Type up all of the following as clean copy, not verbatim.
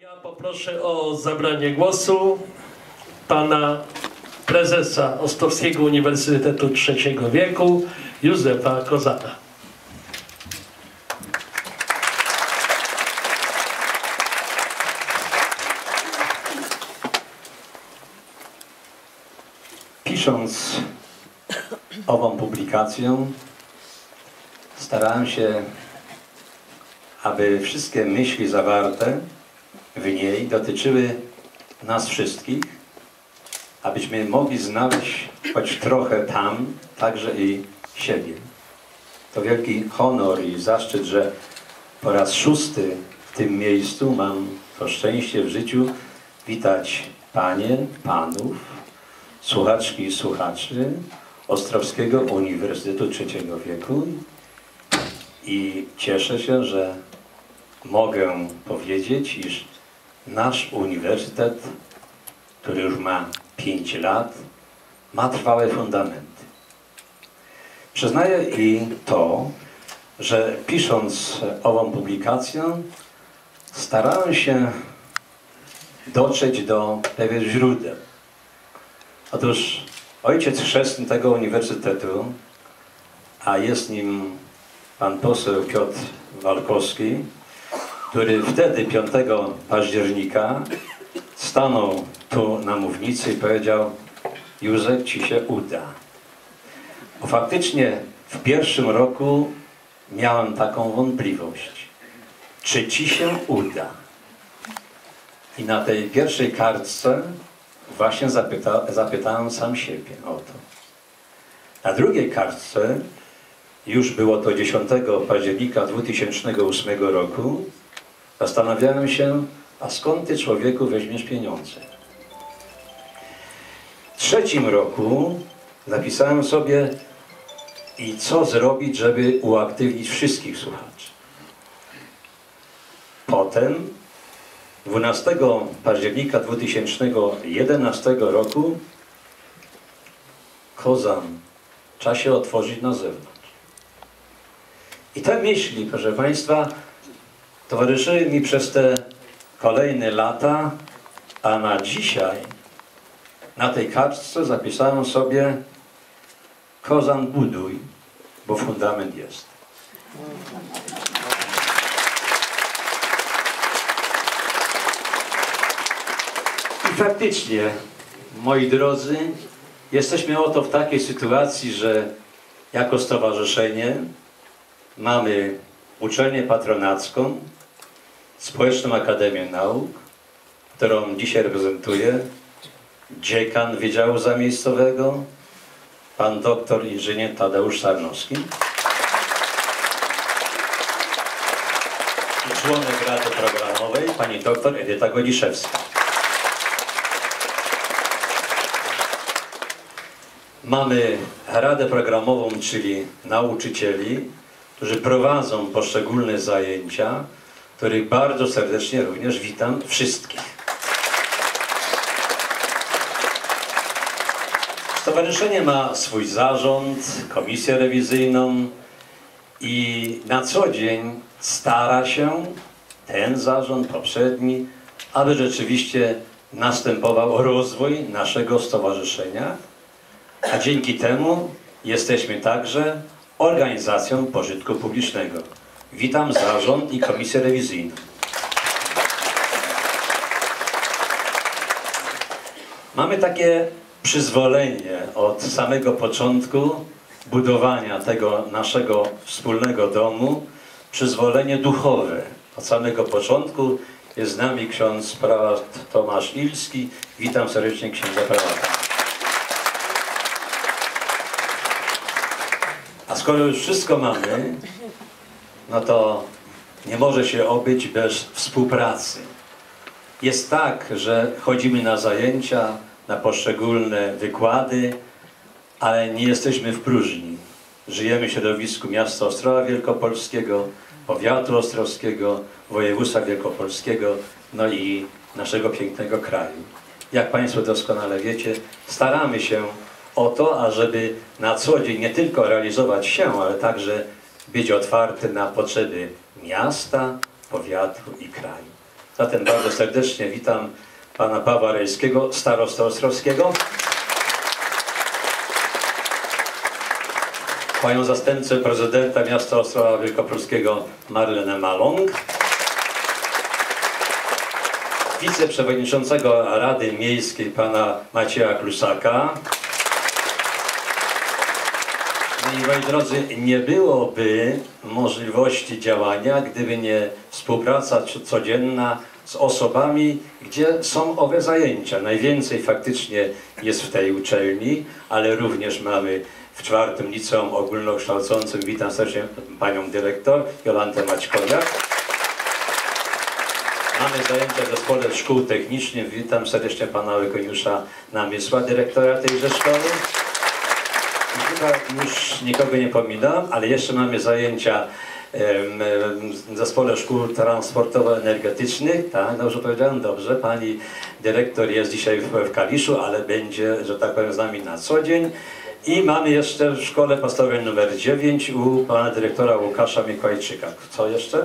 Ja poproszę o zabranie głosu pana prezesa Ostrowskiego Uniwersytetu Trzeciego Wieku, Józefa Kozana. Pisząc ową publikację, starałem się, aby wszystkie myśli zawarte w niej dotyczyły nas wszystkich, abyśmy mogli znaleźć choć trochę tam także i siebie. To wielki honor i zaszczyt, że po raz szósty w tym miejscu mam to szczęście w życiu witać panie, panów, słuchaczki i słuchaczy Ostrowskiego Uniwersytetu Trzeciego Wieku i cieszę się, że mogę powiedzieć, iż nasz uniwersytet, który już ma 5 lat, ma trwałe fundamenty. Przyznaję i to, że pisząc ową publikację, starałem się dotrzeć do pewnych źródeł. Otóż ojciec chrzestny tego uniwersytetu, a jest nim pan poseł Piotr Walkowski, który wtedy 5 października stanął tu na mównicy i powiedział: Józef, ci się uda. Bo faktycznie w pierwszym roku miałem taką wątpliwość, czy ci się uda. I na tej pierwszej kartce właśnie zapytałem sam siebie o to. Na drugiej kartce, już było to 10 października 2008 roku, zastanawiałem się, a skąd ty, człowieku, weźmiesz pieniądze? W trzecim roku zapisałem sobie, i co zrobić, żeby uaktywnić wszystkich słuchaczy. Potem 12 października 2011 roku Kozan, trzeba się otworzyć na zewnątrz. I te myśli, proszę państwa, towarzyszyły mi przez te kolejne lata, a na dzisiaj na tej kartce zapisałem sobie: Kozan, buduj, bo fundament jest. I faktycznie, moi drodzy, jesteśmy oto w takiej sytuacji, że jako stowarzyszenie mamy uczelnię patronacką, Społeczną Akademię Nauk, którą dzisiaj reprezentuję, dziekan Wydziału Zamiejscowego, pan doktor inżynier Tadeusz Sarnowski i członek Rady Programowej, pani doktor Edyta Godziszewska. Mamy Radę Programową, czyli nauczycieli, którzy prowadzą poszczególne zajęcia, których bardzo serdecznie również witam wszystkich. Stowarzyszenie ma swój zarząd, komisję rewizyjną i na co dzień stara się ten zarząd poprzedni, aby rzeczywiście następował rozwój naszego stowarzyszenia, a dzięki temu jesteśmy także organizacją pożytku publicznego. Witam zarząd i komisję rewizyjną. Mamy takie przyzwolenie od samego początku budowania tego naszego wspólnego domu, przyzwolenie duchowe. Od samego początku jest z nami ksiądz prałat Tomasz Ilski. Witam serdecznie księdza prałata. A skoro już wszystko mamy, no to nie może się obyć bez współpracy. Jest tak, że chodzimy na zajęcia, na poszczególne wykłady, ale nie jesteśmy w próżni. Żyjemy w środowisku miasta Ostrowa Wielkopolskiego, powiatu ostrowskiego, województwa wielkopolskiego, no i naszego pięknego kraju. Jak państwo doskonale wiecie, staramy się o to, ażeby na co dzień nie tylko realizować się, ale także być otwarty na potrzeby miasta, powiatu i kraju. Zatem bardzo serdecznie witam pana Pawła Rejskiego, starostę ostrowskiego, panią zastępcę prezydenta miasta Ostrowa Wielkopolskiego Marlenę Maląg, wiceprzewodniczącego Rady Miejskiej pana Macieja Klusaka. I moi drodzy, nie byłoby możliwości działania, gdyby nie współpraca codzienna z osobami, gdzie są owe zajęcia. Najwięcej faktycznie jest w tej uczelni, ale również mamy w 4. Liceum Ogólnokształcącym. Witam serdecznie panią dyrektor Jolantę Maćkowiak. Mamy zajęcia w Zespole Szkół Technicznych. Witam serdecznie pana Eugeniusza Namysła, dyrektora tejże szkoły. I chyba już nikogo nie pominam, ale jeszcze mamy zajęcia w Zespole Szkół Transportowo-Energetycznych. Tak, dobrze powiedziałem? Dobrze. Pani dyrektor jest dzisiaj w Kaliszu, ale będzie, że tak powiem, z nami na co dzień. I mamy jeszcze w Szkole Podstawowej nr 9 u pana dyrektora Łukasza Mikołajczyka. Co jeszcze?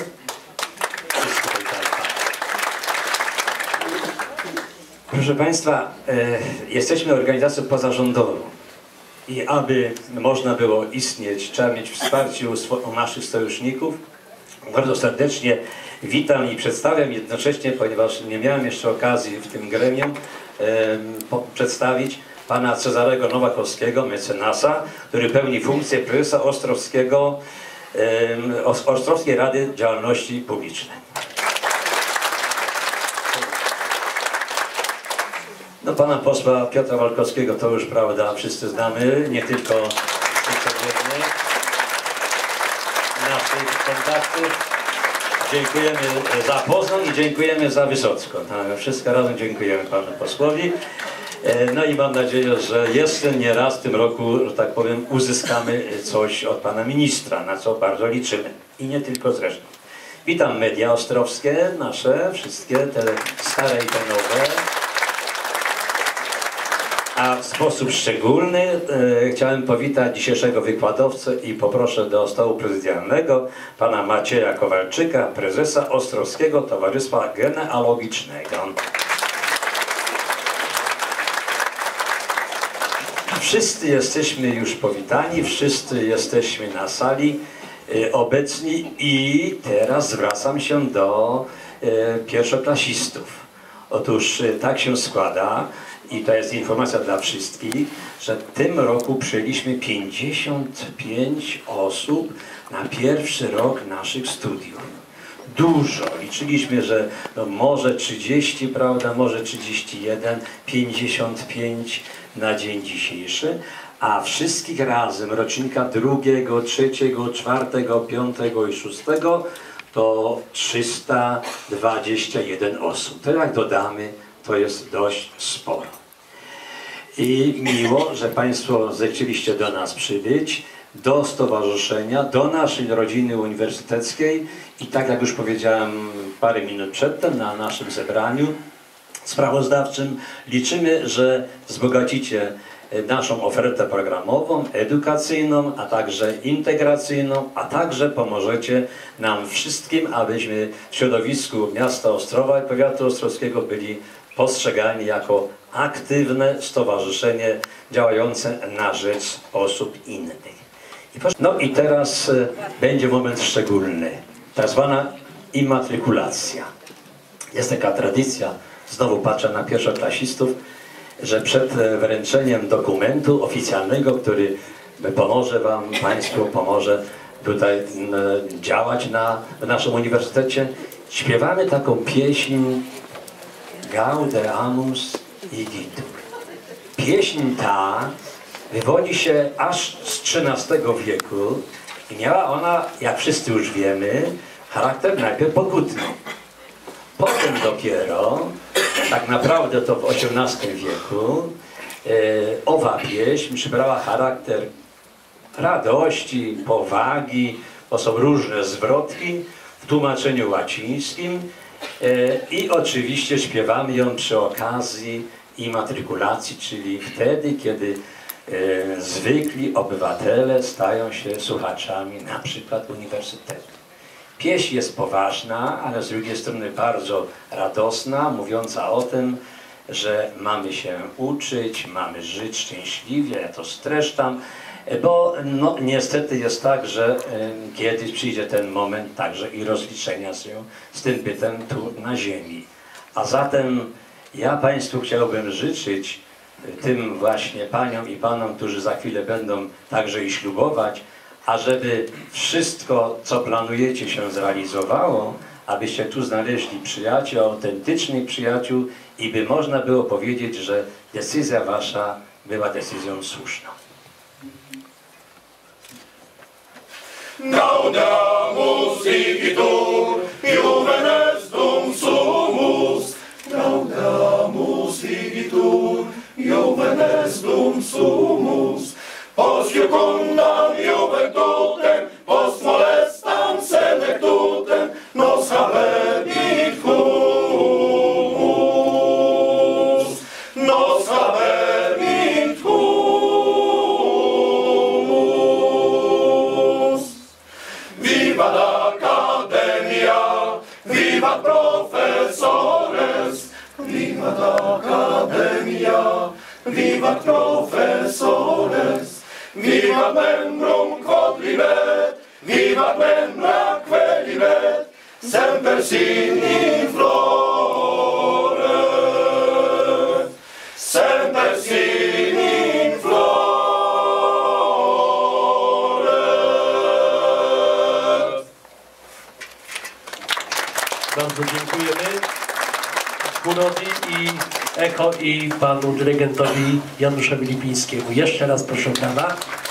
Proszę państwa, jesteśmy organizacją pozarządową i aby można było istnieć, trzeba mieć wsparcie u naszych sojuszników. Bardzo serdecznie witam i przedstawiam jednocześnie, ponieważ nie miałem jeszcze okazji w tym gremium przedstawić pana Cezarego Nowakowskiego, mecenasa, który pełni funkcję prezesa Ostrowskiej Rady Działalności Publicznej. No, pana posła Piotra Walkowskiego to już, prawda, wszyscy znamy, nie tylko naszych kontaktów. Dziękujemy za Poznań i dziękujemy za Wysocko. Tak, wszystko razem dziękujemy panu posłowi. No i mam nadzieję, że jeszcze nie raz w tym roku, że tak powiem, uzyskamy coś od pana ministra, na co bardzo liczymy. I nie tylko zresztą. Witam media ostrowskie, nasze, wszystkie, te stare i te nowe. A w sposób szczególny chciałem powitać dzisiejszego wykładowcę i poproszę do stołu prezydialnego pana Macieja Kowalczyka, prezesa Ostrowskiego Towarzystwa Genealogicznego. Wszyscy jesteśmy już powitani, wszyscy jesteśmy na sali obecni i teraz zwracam się do pierwszoklasistów. Otóż tak się składa, i to jest informacja dla wszystkich, że w tym roku przyjęliśmy 55 osób na pierwszy rok naszych studiów. Dużo. Liczyliśmy, że no może 30, prawda, może 31, 55 na dzień dzisiejszy, a wszystkich razem rocznika 2., 3., 4., 5. i 6. to 321 osób. To jak dodamy, to jest dość sporo. I miło, że państwo zechcieliście do nas przybyć, do stowarzyszenia, do naszej rodziny uniwersyteckiej i tak jak już powiedziałem parę minut przedtem na naszym zebraniu sprawozdawczym, liczymy, że wzbogacicie naszą ofertę programową, edukacyjną, a także integracyjną, a także pomożecie nam wszystkim, abyśmy w środowisku miasta Ostrowa i powiatu ostrowskiego byli postrzegani jako aktywne stowarzyszenie działające na rzecz osób innych. No i teraz będzie moment szczególny, tak zwana immatrykulacja. Jest taka tradycja, znowu patrzę na pierwszoklasistów, że przed wręczeniem dokumentu oficjalnego, który pomoże wam, państwu pomoże tutaj działać w naszym uniwersytecie, śpiewamy taką pieśń Gaudeamus Igitur. Pieśń ta wywodzi się aż z XIII wieku i miała ona, jak wszyscy już wiemy, charakter najpierw pokutny. Potem dopiero, tak naprawdę to w XVIII wieku, owa pieśń przybrała charakter radości, powagi, to są różne zwrotki w tłumaczeniu łacińskim i oczywiście śpiewamy ją przy okazji immatrykulacji, czyli wtedy, kiedy zwykli obywatele stają się słuchaczami na przykład uniwersytetu. Pieśń jest poważna, ale z drugiej strony bardzo radosna, mówiąca o tym, że mamy się uczyć, mamy żyć szczęśliwie, ja to streszczam, bo no, niestety jest tak, że kiedyś przyjdzie ten moment także i rozliczenia się z tym bytem tu na ziemi. A zatem ja Państwu chciałbym życzyć, tym właśnie paniom i panom, którzy za chwilę będą także i ślubować, ażeby wszystko, co planujecie, się zrealizowało, abyście tu znaleźli przyjaciół, autentycznych przyjaciół i by można było powiedzieć, że decyzja wasza była decyzją słuszną. Gaudamus igitur, juvenestum sumus. Gaudamus igitur, juvenestum sumus. Post iucundam juventutem, post molestam senectutem, nos habebit humus. Nos habebit humus. Vivat Academia, vivat professores, vivat Academia, vivat professores, vivat membrum quod libet, vivat membra que libet, semper sin in flore, semper sin in flore. Bardzo dziękujemy chórowi i echo i panu dyrygentowi Januszowi Lipińskiemu. Jeszcze raz proszę pana.